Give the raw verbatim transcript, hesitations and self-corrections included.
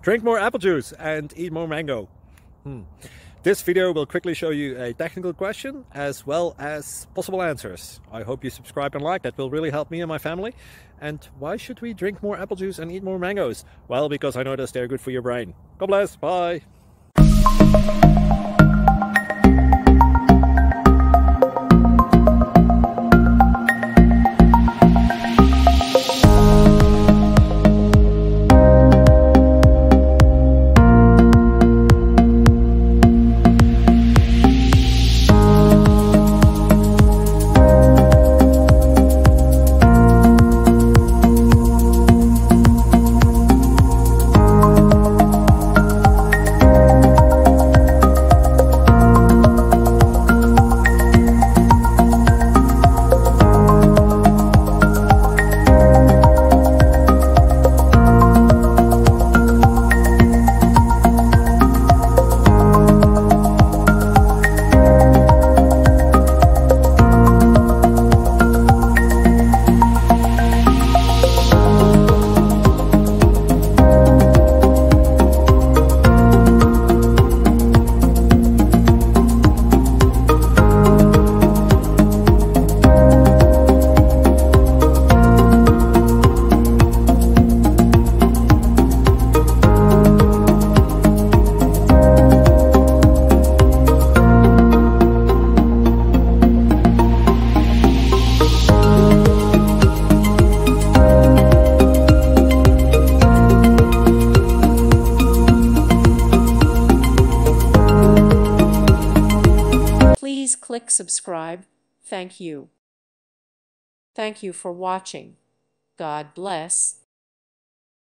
Drink more apple juice and eat more mango. Hmm. This video will quickly show you a technical question as well as possible answers. I hope you subscribe and like, that will really help me and my family. And why should we drink more apple juice and eat more mangoes? Well, because I noticed they're good for your brain. God bless, bye! Please click subscribe. Thank you. Thank you for watching. God bless.